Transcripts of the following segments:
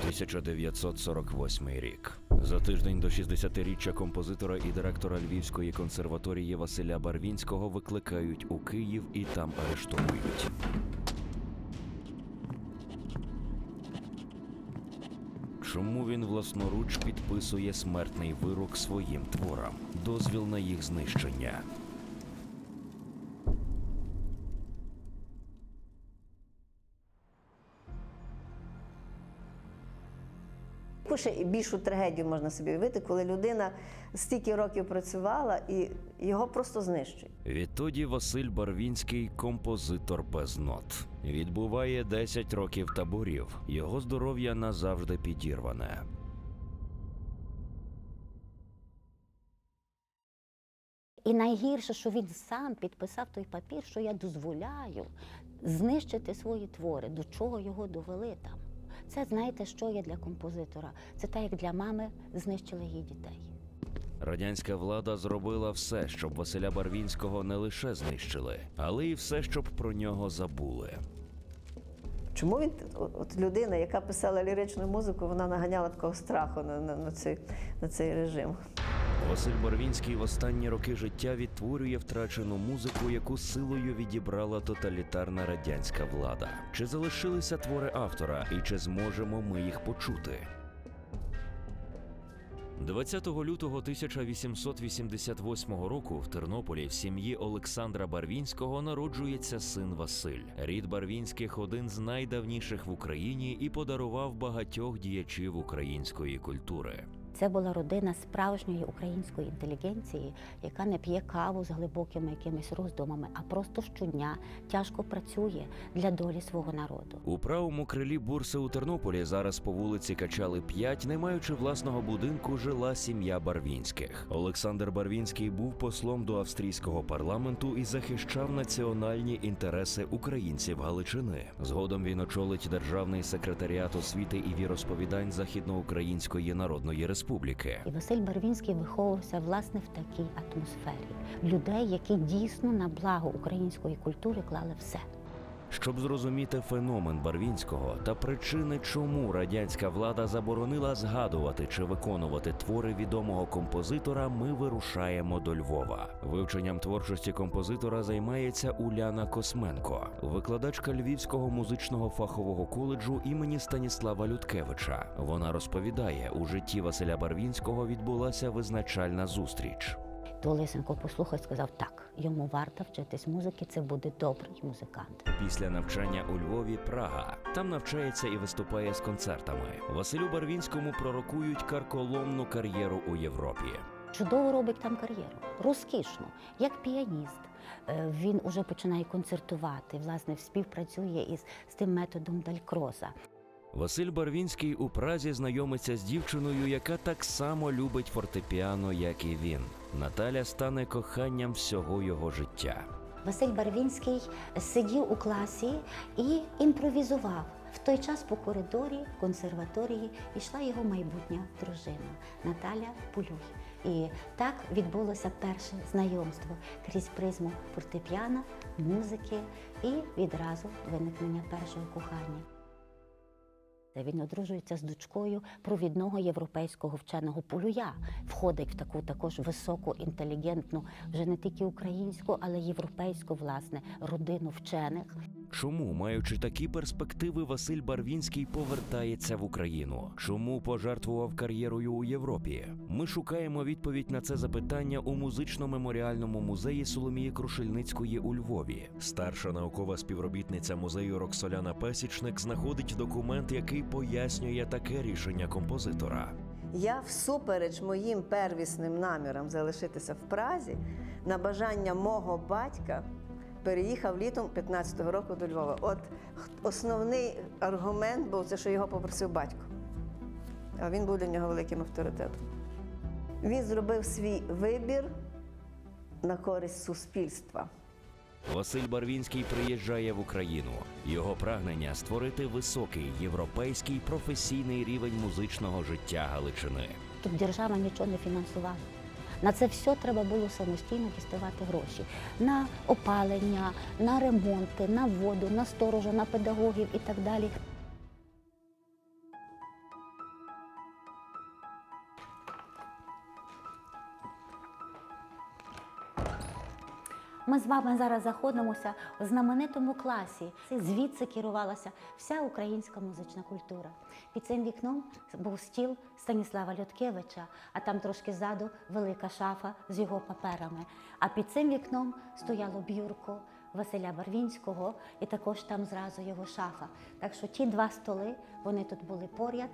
1948 рік. За тиждень до 60-річчя композитора і директора Львівської консерваторії Василя Барвінського викликають у Київ і там арештовують. Чому він власноруч підписує смертний вирок своїм творам? Дозвіл на їх знищення. Ще більшу трагедію можна собі уявити, коли людина стільки років працювала і його просто знищують. Відтоді Василь Барвінський – композитор без нот. Відбуває 10 років таборів. Його здоров'я назавжди підірване. І найгірше, що він сам підписав той папір, що я дозволяю знищити свої твори, до чого його довели там. Це, знаєте, що є для композитора? Це так, як для мами знищили її дітей. Радянська влада зробила все, щоб Василя Барвінського не лише знищили, але й все, щоб про нього забули. Чому він, от людина, яка писала ліричну музику, вона наганяла такого страху на цей режим? Василь Барвінський в останні роки життя відтворює втрачену музику, яку силою відібрала тоталітарна радянська влада. Чи залишилися твори автора і чи зможемо ми їх почути? 20 лютого 1888 року в Тернополі в сім'ї Олександра Барвінського народжується син Василь. Рід Барвінських – один з найдавніших в Україні і подарував багатьох діячів української культури. Це була родина справжньої української інтелігенції, яка не п'є каву з глибокими якимись роздумами, а просто щодня тяжко працює для долі свого народу. У правому крилі бурси у Тернополі зараз по вулиці Качали 5, не маючи власного будинку, жила сім'я Барвінських. Олександр Барвінський був послом до австрійського парламенту і захищав національні інтереси українців Галичини. Згодом він очолить Державний секретаріат освіти і віросповідань Західноукраїнської Народної Республіки. І Василь Барвінський виховувався, власне, в такій атмосфері. Людей, які дійсно на благо української культури клали все. Щоб зрозуміти феномен Барвінського та причини, чому радянська влада заборонила згадувати чи виконувати твори відомого композитора, ми вирушаємо до Львова. Вивченням творчості композитора займається Уляна Косменко, викладачка Львівського музичного фахового коледжу імені Станіслава Людкевича. Вона розповідає, у житті Василя Барвінського відбулася визначальна зустріч. То Лисенко послухав і сказав, так, йому варто вчитись музики, це буде добрий музикант. Після навчання у Львові – Прага. Там навчається і виступає з концертами. Василю Барвінському пророкують карколомну кар'єру у Європі. Чудово робить там кар'єру, розкішно, як піаніст. Він уже починає концертувати, власне, співпрацює з тим методом Далькроза. Василь Барвінський у Празі знайомиться з дівчиною, яка так само любить фортепіано, як і він. Наталя стане коханням всього його життя. Василь Барвінський сидів у класі і імпровізував. В той час по коридорі консерваторії йшла його майбутня дружина Наталя Пулюй. І так відбулося перше знайомство крізь призму фортепіано, музики і відразу виникнення першого кохання. Він одружується з дочкою провідного європейського вченого Пулюя. Входить в таку також високу, інтелігентну, вже не тільки українську, але й європейську, власне, родину вчених. Чому, маючи такі перспективи, Василь Барвінський повертається в Україну? Чому пожертвував кар'єрою у Європі? Ми шукаємо відповідь на це запитання у музично-меморіальному музеї Соломії Крушельницької у Львові. Старша наукова співробітниця музею Роксоляна Песічник знаходить документ, який пояснює таке рішення композитора. Я всупереч моїм первісним намірам залишитися в Празі, на бажання мого батька, переїхав літом 15-го року до Львова. От основний аргумент був це, що його попросив батько. А він був для нього великим авторитетом. Він зробив свій вибір на користь суспільства. Василь Барвінський приїжджає в Україну. Його прагнення – створити високий європейський професійний рівень музичного життя Галичини. Тут держава нічого не фінансувала. На це все треба було самостійно діставати гроші. На опалення, на ремонти, на воду, на сторожа, на педагогів і так далі. Ми з вами зараз знаходимося в знаменитому класі. Звідси керувалася вся українська музична культура. Під цим вікном був стіл Станіслава Льоткевича, а там трошки ззаду велика шафа з його паперами. А під цим вікном стояло бюрко Василя Барвінського, і також там зразу його шафа. Так що ті два столи, вони тут були поряд.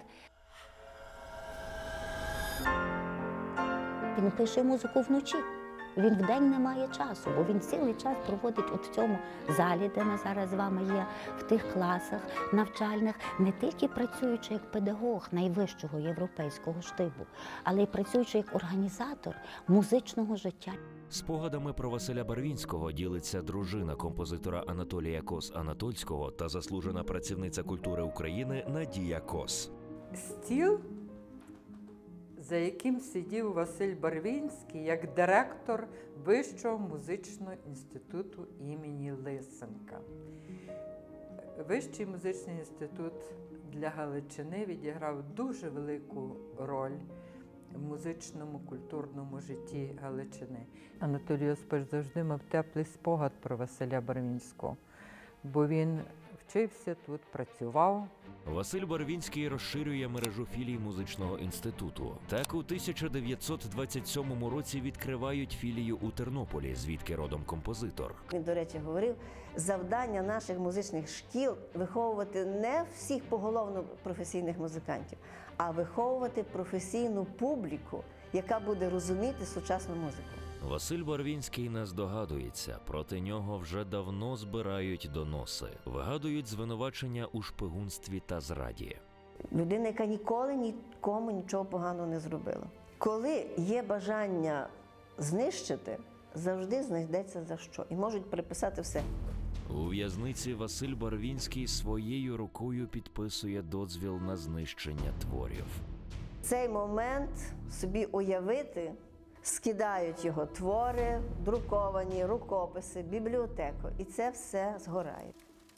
Він пише музику вночі. Він вдень не має часу, бо він цілий час проводить от в цьому залі, де ми зараз з вами є, в тих класах навчальних, не тільки працюючи як педагог найвищого європейського штибу, але й працюючи як організатор музичного життя. Спогадами про Василя Барвінського ділиться дружина композитора Анатолія Кос-Анатольського та заслужена працівниця культури України Надія Кос. Стіл, за яким сидів Василь Барвінський як директор Вищого музичного інституту імені Лисенка. Вищий музичний інститут для Галичини відіграв дуже велику роль в музичному, культурному житті Галичини. Анатолій Йосипович завжди мав теплий спогад про Василя Барвінського, бо він вчився тут, працював. Василь Барвінський розширює мережу філій музичного інституту. Так у 1927 році відкривають філію у Тернополі, звідки родом композитор. Він, до речі, говорив, завдання наших музичних шкіл – виховувати не всіх поголовно професійних музикантів, а виховувати професійну публіку, яка буде розуміти сучасну музику. Василь Барвінський не здогадується, проти нього вже давно збирають доноси, вигадують звинувачення у шпигунстві та зраді. Людина, яка ніколи нікому нічого поганого не зробила. Коли є бажання знищити, завжди знайдеться за що. І можуть приписати все. У в'язниці Василь Барвінський своєю рукою підписує дозвіл на знищення творів. Цей момент собі уявити, скидають його твори, друковані, рукописи, бібліотеку. І це все згорає.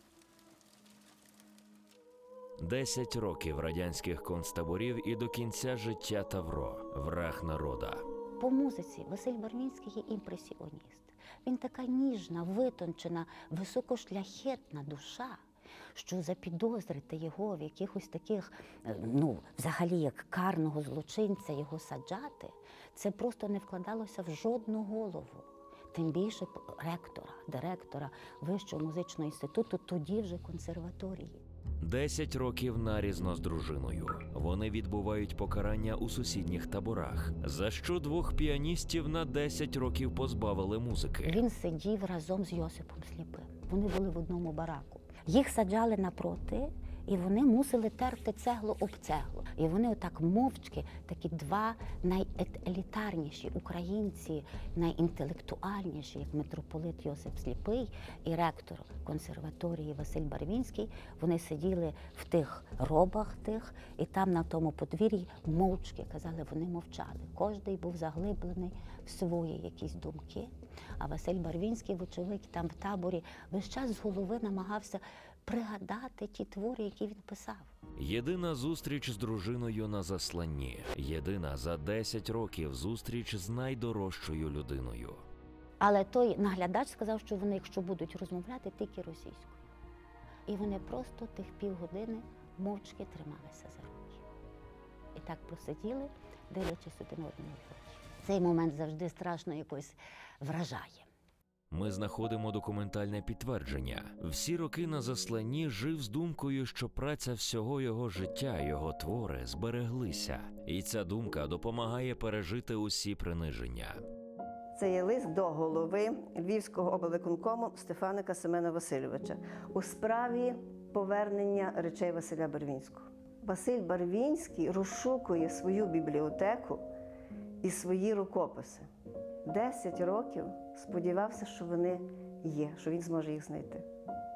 10 років радянських концтаборів і до кінця життя Тавро, враг народа. По музиці Василь Барвінський є імпресіоніст. Він така ніжна, витончена, високошляхетна душа, що запідозрити його в якихось таких, взагалі як карного злочинця його саджати, це просто не вкладалося в жодну голову. Тим більше ректора, директора Вищого музичного інституту, тоді вже консерваторії. 10 років нарізно з дружиною. Вони відбувають покарання у сусідніх таборах, за що двох піаністів на 10 років позбавили музики. Він сидів разом з Йосипом Сліпим. Вони були в одному бараку. Їх саджали напроти, і вони мусили терти цеглу об цеглу. І вони отак мовчки, такі два найелітарніші українці, найінтелектуальніші, як митрополит Йосип Сліпий і ректор консерваторії Василь Барвінський, вони сиділи в тих робах тих, і там на тому подвір'ї мовчки, казали, вони мовчали. Кожний був заглиблений в свої якісь думки. А Василь Барвінський, вочевидь, там в таборі весь час з голови намагався пригадати ті твори, які він писав. Єдина зустріч з дружиною на засланні. Єдина за 10 років зустріч з найдорожчою людиною. Але той наглядач сказав, що вони, якщо будуть розмовляти, тільки російською. І вони просто тих півгодини мовчки трималися за руки. І так просиділи, дивлячись один одному в очі. Цей момент завжди страшно якось вражає. Ми знаходимо документальне підтвердження. Всі роки на засланні жив з думкою, що праця всього його життя, його твори збереглися. І ця думка допомагає пережити усі приниження. Це є лист до голови Львівського облвиконкому Стефаника Семена Васильовича у справі повернення речей Василя Барвінського. Василь Барвінський розшукує свою бібліотеку і свої рукописи. 10 років сподівався, що вони є, що він зможе їх знайти.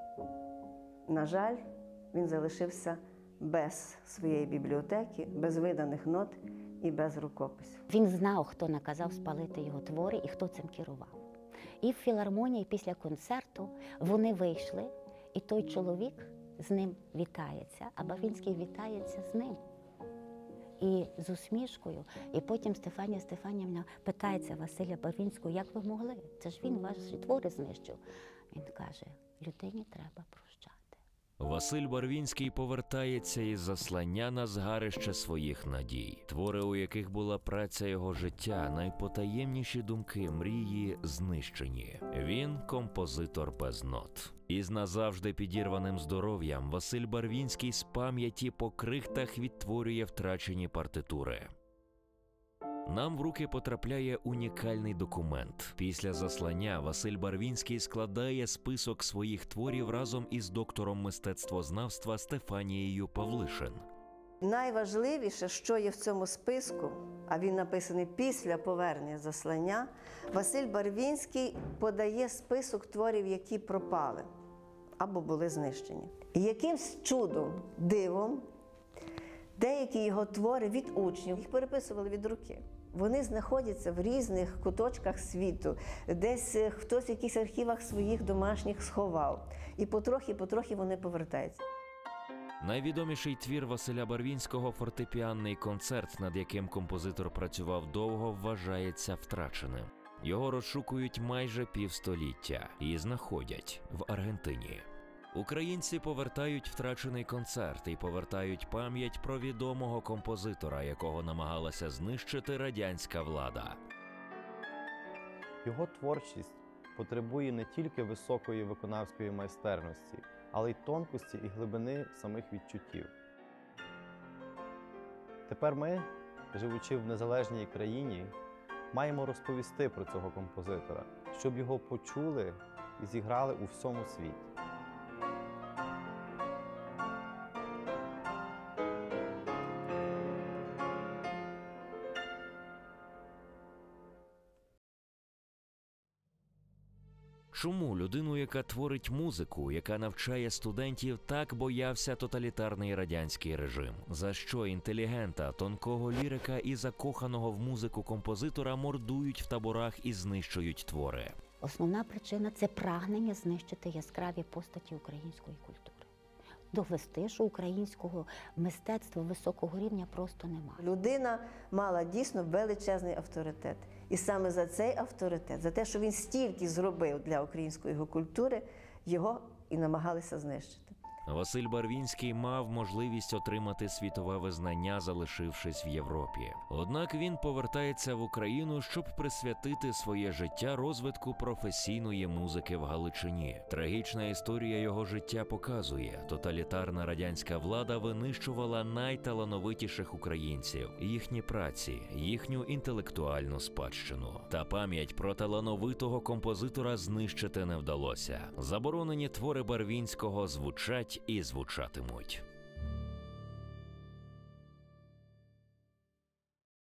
На жаль, він залишився без своєї бібліотеки, без виданих нот і без рукописів. Він знав, хто наказав спалити його твори і хто цим керував. І в філармонії після концерту вони вийшли, і той чоловік з ним вітається, а Барвінський вітається з ним. і з усмішкою. І потім Стефанія Стефанівна питається Василя Барвінського, як ви могли? Це ж він ваші твори знищив. Він каже, людині треба прощати. Василь Барвінський повертається із заслання на згарище своїх надій. Твори, у яких була праця його життя, найпотаємніші думки, мрії знищені. Він – композитор без нот. Із назавжди підірваним здоров'ям Василь Барвінський з пам'яті по крихтах відтворює втрачені партитури. Нам в руки потрапляє унікальний документ. Після заслання Василь Барвінський складає список своїх творів разом із доктором мистецтвознавства Стефанією Павлишин. Найважливіше, що є в цьому списку, а він написаний після повернення заслання, Василь Барвінський подає список творів, які пропали або були знищені. І якимсь чудом, дивом, деякі його твори від учнів, їх переписували від руки. Вони знаходяться в різних куточках світу, десь хтось в якихось архівах своїх домашніх сховав. І потрохи вони повертаються. Найвідоміший твір Василя Барвінського – фортепіанний концерт, над яким композитор працював довго, вважається втраченим. Його розшукують майже півстоліття і знаходять в Аргентині. Українці повертають втрачений концерт і повертають пам'ять про відомого композитора, якого намагалася знищити радянська влада. Його творчість потребує не тільки високої виконавської майстерності, але й тонкості і глибини самих відчуттів. Тепер ми, живучи в незалежній країні, маємо розповісти про цього композитора, щоб його почули і зіграли у всьому світі. Чому людину, яка творить музику, яка навчає студентів, так боявся тоталітарний радянський режим? За що інтелігента, тонкого лірика і закоханого в музику композитора мордують в таборах і знищують твори? Основна причина – це прагнення знищити яскраві постаті української культури. Довести, що українського мистецтва високого рівня просто немає. Людина мала дійсно величезний авторитет. І саме за цей авторитет, за те, що він стільки зробив для української культури, його і намагалися знищити. Василь Барвінський мав можливість отримати світове визнання, залишившись в Європі. Однак він повертається в Україну, щоб присвятити своє життя розвитку професійної музики в Галичині. Трагічна історія його життя показує, тоталітарна радянська влада винищувала найталановитіших українців, їхні праці, їхню інтелектуальну спадщину. Та пам'ять про талановитого композитора знищити не вдалося. Заборонені твори Барвінського звучать і звучатимуть.